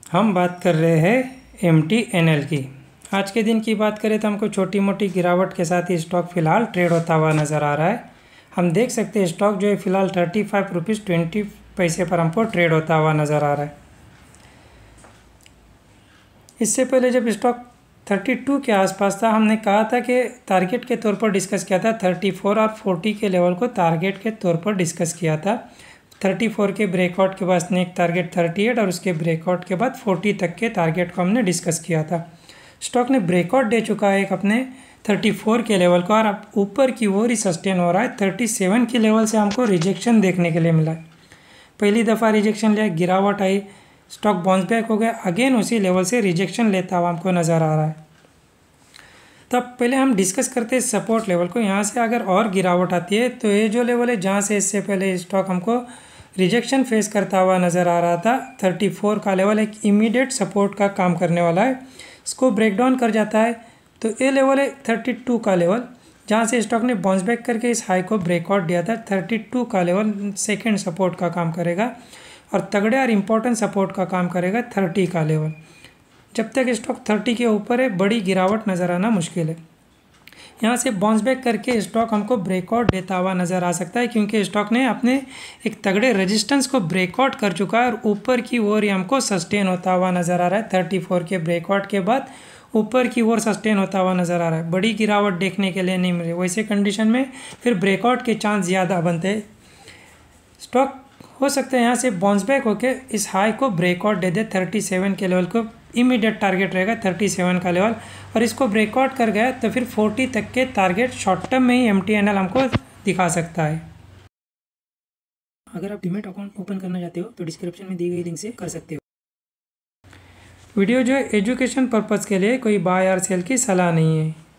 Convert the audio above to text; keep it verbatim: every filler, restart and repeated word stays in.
हम बात कर रहे हैं एम टी एन एल की। आज के दिन की बात करें तो हमको छोटी मोटी गिरावट के साथ ही स्टॉक फिलहाल ट्रेड होता हुआ नज़र आ रहा है। हम देख सकते हैं स्टॉक जो है फिलहाल थर्टी फाइव रुपीज़ ट्वेंटी पैसे पर हमको ट्रेड होता हुआ नज़र आ रहा है। इससे पहले जब स्टॉक थर्टी टू के आसपास था, हमने कहा था कि टारगेट के तौर पर डिस्कस किया था, थर्टी फोर और फोर्टी के लेवल को टारगेट के तौर पर डिस्कस किया था। थर्टी फोर के ब्रेकआउट के बाद नेक्स्ट टारगेट थर्टी एट और उसके ब्रेकआउट के बाद फोर्टी तक के टारगेट को हमने डिस्कस किया था। स्टॉक ने ब्रेकआउट दे चुका है एक अपने थर्टी फोर के लेवल को और अब ऊपर की ओर ही सस्टेन हो रहा है। थर्टी सेवन के लेवल से हमको रिजेक्शन देखने के लिए मिला है। पहली दफ़ा रिजेक्शन लिया, गिरावट आई, स्टॉक बाउंस बैक हो गया, अगेन उसी लेवल से रिजेक्शन लेता हुआ हमको नज़र आ रहा है। तब पहले हम डिस्कस करते हैं सपोर्ट लेवल को। यहाँ से अगर और गिरावट आती है तो ये जो लेवल है जहाँ से इससे पहले स्टॉक हमको रिजेक्शन फेस करता हुआ नज़र आ रहा था, थर्टी फोर का लेवल एक इमीडिएट सपोर्ट का काम करने वाला है। इसको ब्रेक डाउन कर जाता है तो ये लेवल है थर्टी टू का लेवल, जहाँ से स्टॉक ने बाउंस बैक करके इस हाई को ब्रेकआउट दिया था। थर्टी टू का लेवल सेकेंड सपोर्ट का काम करेगा और तगड़े और इम्पोर्टेंट सपोर्ट का काम करेगा थर्टी का लेवल। जब तक स्टॉक थर्टी के ऊपर है बड़ी गिरावट नज़र आना मुश्किल है। यहाँ से बाउंस बैक करके स्टॉक हमको ब्रेकआउट देता हुआ नज़र आ सकता है, क्योंकि स्टॉक ने अपने एक तगड़े रेजिस्टेंस को ब्रेकआउट कर चुका है और ऊपर की ओर ही हमको सस्टेन होता हुआ नज़र आ रहा है। थर्टी फोर के ब्रेकआउट के बाद ऊपर की ओर सस्टेन होता हुआ नज़र आ रहा है। बड़ी गिरावट देखने के लिए नहीं मिल रही। वैसे कंडीशन में फिर ब्रेकआउट के चांस ज़्यादा बनते हैं। स्टॉक हो सकता है यहाँ से बाउंस बैक होके इस हाई को ब्रेकआउट दे दे। थर्टी सेवन के लेवल को इमीडिएट टारगेट रहेगा थर्टी सेवन का लेवल, और इसको ब्रेकआउट कर गया तो फिर फोर्टी तक के टारगेट शॉर्ट टर्म में ही एम टी एन एल हमको दिखा सकता है। अगर आप डीमैट अकाउंट ओपन करना चाहते हो तो डिस्क्रिप्शन में दी गई लिंक से कर सकते हो। वीडियो जो है एजुकेशन पर्पज़ के लिए, कोई बाय और सेल की सलाह नहीं है।